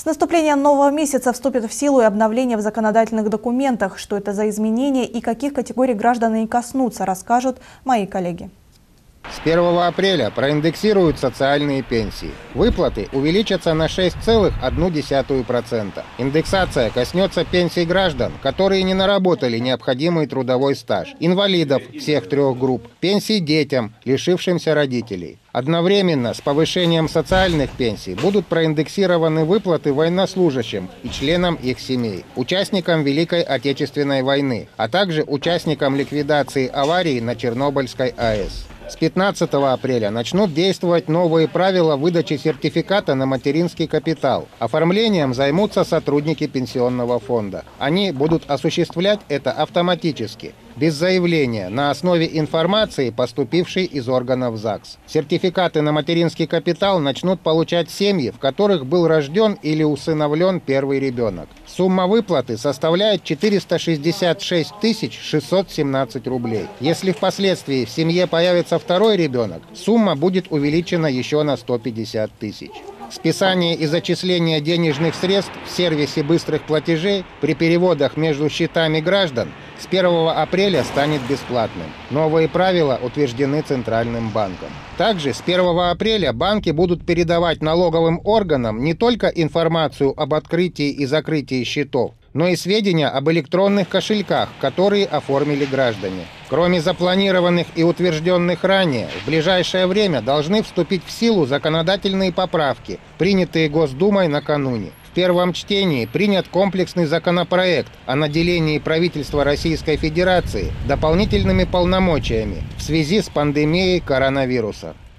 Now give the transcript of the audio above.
С наступлением нового месяца вступит в силу и обновление в законодательных документах. Что это за изменения и каких категорий граждан они коснутся, расскажут мои коллеги. С 1 апреля проиндексируют социальные пенсии. Выплаты увеличатся на 6,1%. Индексация коснется пенсий граждан, которые не наработали необходимый трудовой стаж, инвалидов всех трех групп, пенсий детям, лишившимся родителей. Одновременно с повышением социальных пенсий будут проиндексированы выплаты военнослужащим и членам их семей, участникам Великой Отечественной войны, а также участникам ликвидации аварии на Чернобыльской АЭС. С 15 апреля начнут действовать новые правила выдачи сертификата на материнский капитал. Оформлением займутся сотрудники пенсионного фонда. Они будут осуществлять это автоматически, без заявления, на основе информации, поступившей из органов ЗАГС. Сертификаты на материнский капитал начнут получать семьи, в которых был рожден или усыновлен первый ребенок. Сумма выплаты составляет 466 617 рублей. Если впоследствии в семье появится второй ребенок, сумма будет увеличена еще на 150 тысяч. Списание и зачисление денежных средств в сервисе быстрых платежей при переводах между счетами граждан с 1 апреля станет бесплатным. Новые правила утверждены Центральным банком. Также с 1 апреля банки будут передавать налоговым органам не только информацию об открытии и закрытии счетов, но и сведения об электронных кошельках, которые оформили граждане. Кроме запланированных и утвержденных ранее, в ближайшее время должны вступить в силу законодательные поправки, принятые Госдумой накануне. В первом чтении принят комплексный законопроект о наделении правительства Российской Федерации дополнительными полномочиями в связи с пандемией коронавируса.